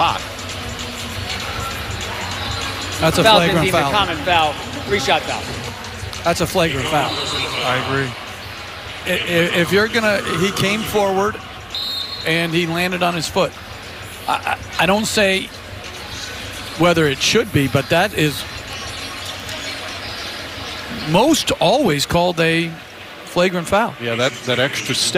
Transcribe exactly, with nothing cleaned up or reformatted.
spot. That's a foul flagrant deemed a foul. common foul, three-shot foul. That's a flagrant foul. I agree. I- If you're gonna, he came forward and he landed on his foot. I, I, I don't say whether it should be, but that is most always called a flagrant foul. Yeah, that, that extra step.